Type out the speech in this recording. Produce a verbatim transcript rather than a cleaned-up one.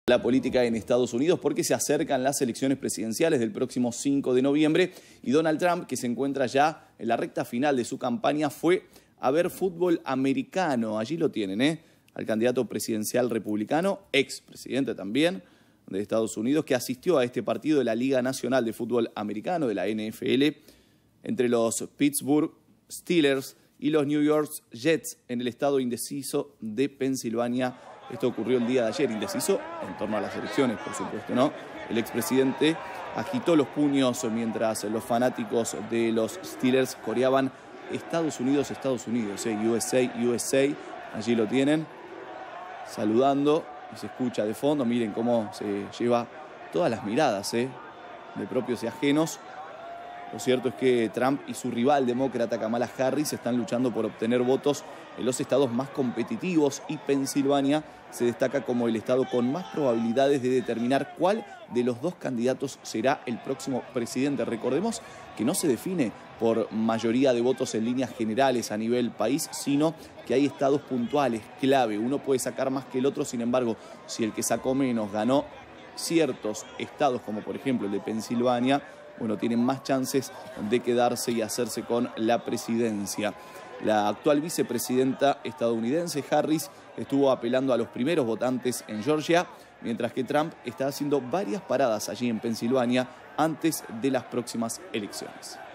La política en Estados Unidos porque se acercan las elecciones presidenciales del próximo cinco de noviembre y Donald Trump, que se encuentra ya en la recta final de su campaña, fue a ver fútbol americano. Allí lo tienen, ¿eh? Al candidato presidencial republicano, expresidente también de Estados Unidos, que asistió a este partido de la Liga Nacional de Fútbol Americano, de la N F L, entre los Pittsburgh Steelers y los New York Jets en el estado indeciso de Pensilvania. Esto ocurrió el día de ayer, indeciso en torno a las elecciones, por supuesto, ¿no? El expresidente agitó los puños mientras los fanáticos de los Steelers coreaban Estados Unidos, Estados Unidos, ¿eh? U S A, U S A, allí lo tienen, saludando y se escucha de fondo. Miren cómo se lleva todas las miradas, ¿eh? De propios y ajenos. Lo cierto es que Trump y su rival demócrata Kamala Harris están luchando por obtener votos en los estados más competitivos y Pensilvania se destaca como el estado con más probabilidades de determinar cuál de los dos candidatos será el próximo presidente. Recordemos que no se define por mayoría de votos en líneas generales a nivel país, sino que hay estados puntuales, clave. Uno puede sacar más que el otro, sin embargo, si el que sacó menos ganó ciertos estados, como por ejemplo el de Pensilvania, bueno, tienen más chances de quedarse y hacerse con la presidencia. La actual vicepresidenta estadounidense, Harris, estuvo apelando a los primeros votantes en Georgia, mientras que Trump está haciendo varias paradas allí en Pensilvania antes de las próximas elecciones.